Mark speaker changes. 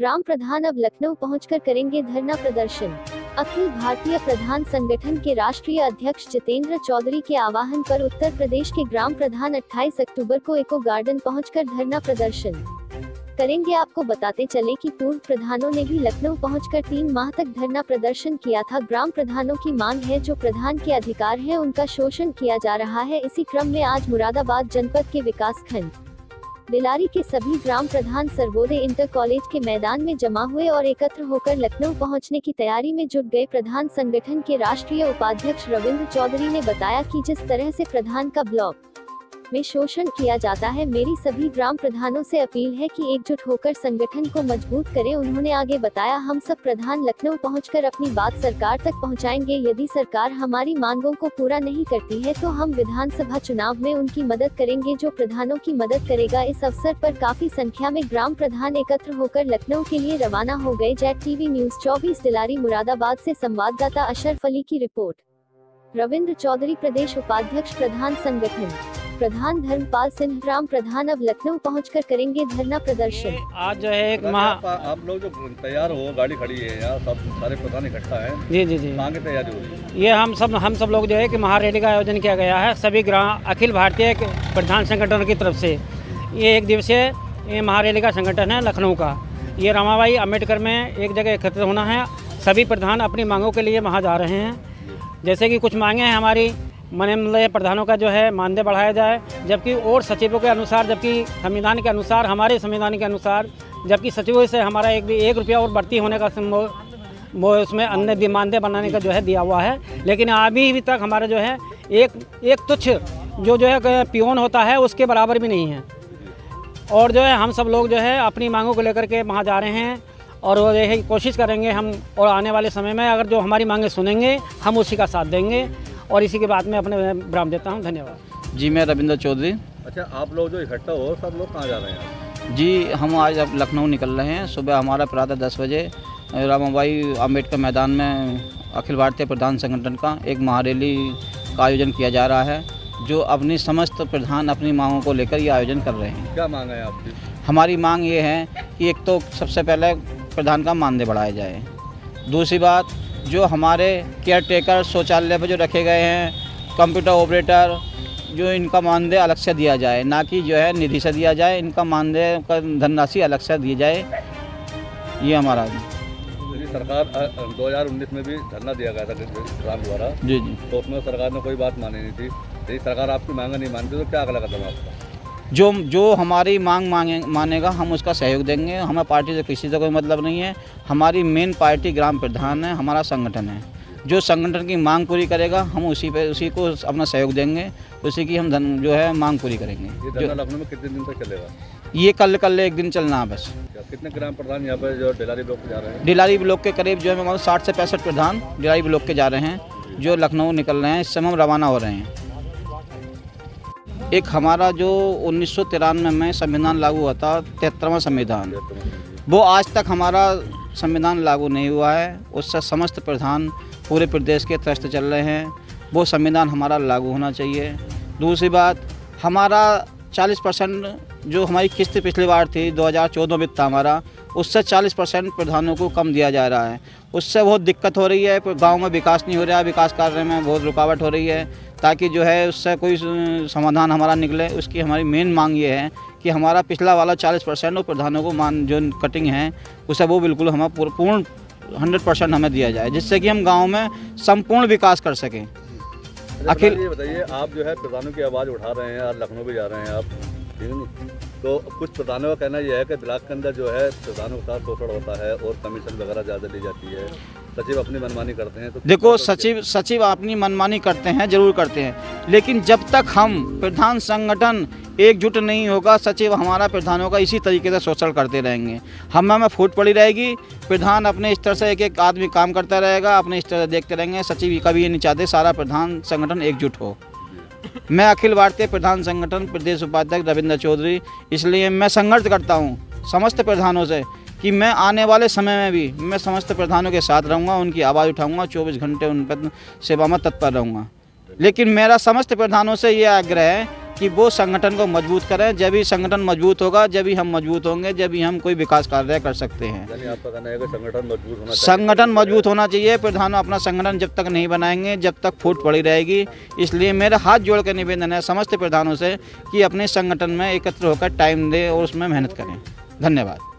Speaker 1: ग्राम प्रधान अब लखनऊ पहुंचकर करेंगे धरना प्रदर्शन। अखिल भारतीय प्रधान संगठन के राष्ट्रीय अध्यक्ष जितेंद्र चौधरी के आह्वान पर उत्तर प्रदेश के ग्राम प्रधान 28 अक्टूबर को इको गार्डन पहुंचकर धरना प्रदर्शन करेंगे। आपको बताते चले कि पूर्व प्रधानों ने भी लखनऊ पहुंचकर 3 माह तक धरना प्रदर्शन किया था। ग्राम प्रधानों की मांग है जो प्रधान के अधिकार है उनका शोषण किया जा रहा है। इसी क्रम में आज मुरादाबाद जनपद के विकासखंड दिलारी के सभी ग्राम प्रधान सर्वोदय इंटर कॉलेज के मैदान में जमा हुए और एकत्र होकर लखनऊ पहुंचने की तैयारी में जुट गए। प्रधान संगठन के राष्ट्रीय उपाध्यक्ष रविंद्र चौधरी ने बताया कि जिस तरह से प्रधान का ब्लॉक में शोषण किया जाता है, मेरी सभी ग्राम प्रधानों से अपील है कि एकजुट होकर संगठन को मजबूत करें। उन्होंने आगे बताया, हम सब प्रधान लखनऊ पहुंचकर अपनी बात सरकार तक पहुंचाएंगे। यदि सरकार हमारी मांगों को पूरा नहीं करती है तो हम विधानसभा चुनाव में उनकी मदद करेंगे जो प्रधानों की मदद करेगा। इस अवसर पर काफी संख्या में ग्राम प्रधान एकत्र होकर लखनऊ के लिए रवाना हो गए। Jet TV news 24 Dilari Moradabad से संवाददाता अशरफ अली की रिपोर्ट। रविंद्र चौधरी प्रदेश उपाध्यक्ष प्रधान संगठन। प्रधान धर्मपाल सिंह ग्राम प्रधान अब लखनऊ पहुंचकर करेंगे धरना प्रदर्शन।
Speaker 2: आज जो है एक माह
Speaker 3: आप लोग जो तैयार हो, गाड़ी खड़ी है यहाँ, सब सारे प्रधान इकट्ठा हैं।
Speaker 2: जी
Speaker 3: कहाँ की तैयारी हो रही है?
Speaker 2: ये हम सब लोग जो है कि महारैली का आयोजन किया गया है सभी ग्राम अखिल भारतीय प्रधान संगठन की तरफ से। ये एक दिवसीय ये महारैली का संगठन है लखनऊ का। ये रमाबाई अम्बेडकर में एक जगह एकत्रित होना है। सभी प्रधान अपनी मांगों के लिए वहाँ जा रहे हैं। जैसे कि कुछ मांगे हैं हमारी, मतलब प्रधानों का जो है मानदेय बढ़ाया जाए, जबकि और सचिवों के अनुसार, जबकि संविधान के अनुसार, हमारे संविधान के अनुसार, जबकि सचिवों से हमारा एक रुपया और बढ़ती होने का वो उसमें अन्य मानदेय बनाने का जो है दिया हुआ है। लेकिन अभी तक हमारा जो है एक तुच्छ जो है पियोन होता है उसके बराबर भी नहीं है। और जो है हम सब लोग जो है अपनी मांगों को लेकर के वहाँ जा रहे हैं और वो यही कोशिश करेंगे हम, और आने वाले समय में अगर जो हमारी मांगें सुनेंगे हम उसी का साथ देंगे। और इसी के बाद में अपने विराम देता हूं। धन्यवाद।
Speaker 4: जी, मैं रविंद्र चौधरी।
Speaker 3: अच्छा, आप लोग जो इकट्ठा हो, सब लोग कहाँ जा रहे हैं?
Speaker 4: जी, हम आज अब लखनऊ निकल रहे हैं। सुबह हमारा प्रातः 10 बजे रमाबाई अम्बेडकर मैदान में अखिल भारतीय प्रधान संगठन का एक महारैली का आयोजन किया जा रहा है, जो अपनी समस्त प्रधान अपनी मांगों को लेकर ये आयोजन कर रहे हैं।
Speaker 3: क्या मांग है आपकी? हमारी
Speaker 4: मांग ये है कि एक तो सबसे पहले प्रधान का मानदेय बढ़ाया जाए। दूसरी बात, जो हमारे केयर टेकर शौचालय पर जो रखे गए हैं, कंप्यूटर ऑपरेटर, जो इनका मानदेय अलग से दिया जाए, ना कि जो है निधि से दिया जाए। इनका मानदेय का धनराशि अलग से दी जाए। ये हमारा
Speaker 3: सरकार 2019 में भी धरना दिया गया था ग्राम द्वारा।
Speaker 4: जी,
Speaker 3: तो उसमें सरकार ने कोई बात मानी नहीं थी। यदि सरकार आपकी मांग नहीं मानती तो क्या अगला कदम आपका?
Speaker 4: जो हमारी मांग मानेगा हम उसका सहयोग देंगे। हमें पार्टी से किसी से कोई मतलब नहीं है। हमारी मेन पार्टी ग्राम प्रधान है, हमारा संगठन है। जो संगठन की मांग पूरी करेगा हम उसी को अपना सहयोग देंगे, उसी की हम जो है मांग पूरी करेंगे।
Speaker 3: ये धरना लखनऊ में कितने दिन तक चलेगा?
Speaker 4: ये कल एक दिन चलना है बस।
Speaker 3: कितने ग्राम प्रधान यहाँ पर जो दिलारी ब्लॉक जा रहे हैं?
Speaker 4: दिलारी ब्लॉक के करीब जो है 60 से 65 प्रधान दिलारी ब्लॉक के जा रहे हैं, जो लखनऊ निकल रहे हैं। इस समय हम रवाना हो रहे हैं। एक हमारा जो 1993 में संविधान लागू हुआ था, 73वां संविधान, वो आज तक हमारा संविधान लागू नहीं हुआ है। उससे समस्त प्रधान पूरे प्रदेश के त्रस्त चल रहे हैं। वो संविधान हमारा लागू होना चाहिए। दूसरी बात, हमारा 40% जो हमारी किस्त पिछली बार थी 2014 में था हमारा, उससे 40% प्रधानों को कम दिया जा रहा है। उससे बहुत दिक्कत हो रही है। गांव में विकास नहीं हो रहा है, विकास कार्य में बहुत रुकावट हो रही है। ताकि जो है उससे कोई समाधान हमारा निकले, उसकी हमारी मेन मांग ये है कि हमारा पिछला वाला 40% और प्रधानों को जो कटिंग है उसे वो बिल्कुल हमें पूर्ण 100% हमें दिया जाए, जिससे कि हम गांव में संपूर्ण विकास कर सकें।
Speaker 3: अखिल, ये बताइए, आप जो है प्रधानों की आवाज़ उठा रहे हैं, आज लखनऊ भी जा रहे हैं आप, ठीक है नहीं? तो कुछ प्रधानों का कहना यह है कि ब्लॉक के अंदर जो है प्रधानों के साथ शोषण होता है और कमीशन वगैरह ज़्यादा ली जाती है, सचिव अपनी मनमानी करते हैं। तो
Speaker 4: देखो, सचिव अपनी मनमानी करते हैं, जरूर करते हैं, लेकिन जब तक हम प्रधान संगठन एकजुट नहीं होगा, सचिव हमारा प्रधानों का इसी तरीके से शोषण करते रहेंगे। हमें फूट पड़ी रहेगी। प्रधान अपने स्तर से एक आदमी काम करता रहेगा, अपने स्तर से देखते रहेंगे। सचिव कभी ये नहीं चाहते सारा प्रधान संगठन एकजुट हो। मैं अखिल भारतीय प्रधान संगठन प्रदेश उपाध्यक्ष रविंद्र चौधरी, इसलिए मैं संघर्ष करता हूँ समस्त प्रधानों से कि मैं आने वाले समय में भी मैं समस्त प्रधानों के साथ रहूँगा, उनकी आवाज़ उठाऊँगा, 24 घंटे उन पर सेवा में तत्पर रहूँगा। लेकिन मेरा समस्त प्रधानों से ये आग्रह है कि वो संगठन को मजबूत करें। जब ही संगठन मजबूत होगा, जब ही हम मजबूत होंगे, जब ही हम कोई विकास कार्य कर सकते हैं।
Speaker 3: यानी आपका कहना है कि संगठन मजबूत होना चाहिए।
Speaker 4: संगठन मजबूत होना चाहिए। प्रधान अपना संगठन जब तक नहीं बनाएंगे, जब तक फूट पड़ी रहेगी। इसलिए मेरा हाथ जोड़ कर निवेदन है समस्त प्रधानों से कि अपने संगठन में एकत्र होकर टाइम दें और उसमें मेहनत करें। धन्यवाद।